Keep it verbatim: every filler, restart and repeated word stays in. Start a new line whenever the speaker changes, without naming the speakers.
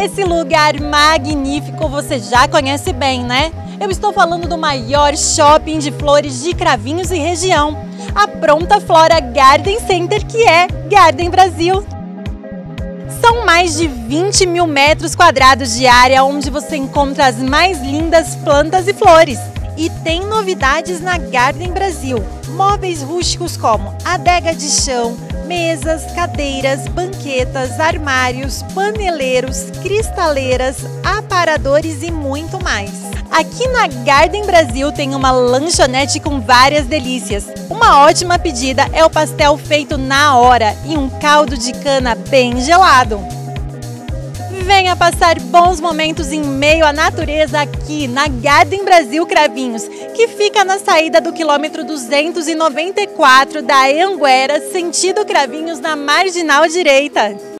Esse lugar magnífico você já conhece bem, né? Eu estou falando do maior shopping de flores de Cravinhos e região, a Pronta Flora Garden Center, que é Garden Brasil. São mais de vinte mil metros quadrados de área onde você encontra as mais lindas plantas e flores. E tem novidades na Garden Brasil. Móveis rústicos como adega de chão, mesas, cadeiras, banquetas, armários, paneleiros, cristaleiras, aparadores e muito mais. Aqui na Garden Brasil tem uma lanchonete com várias delícias. Uma ótima pedida é o pastel feito na hora e um caldo de cana bem gelado. Venha passar bons momentos em meio à natureza aqui na Garden Brasil Cravinhos, que fica na saída do quilômetro duzentos e noventa e quatro da Anhanguera, sentido Cravinhos, na marginal direita.